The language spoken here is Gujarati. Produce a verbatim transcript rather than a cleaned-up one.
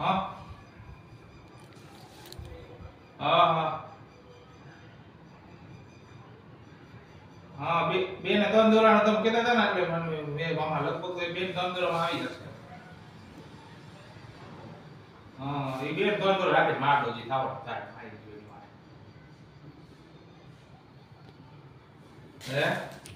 હા હા હા હા બે બે ને ત્રણ દોરાનો તમે કહેતા હતા ને એટલે મને મેં આમાં લગભગ તો બે ને ત્રણ દોરામાં આવી જશે. હા એ બે ને ત્રણ દોરા રાખે માર દોજી થાવ થાય મારી જોઈ મારે હે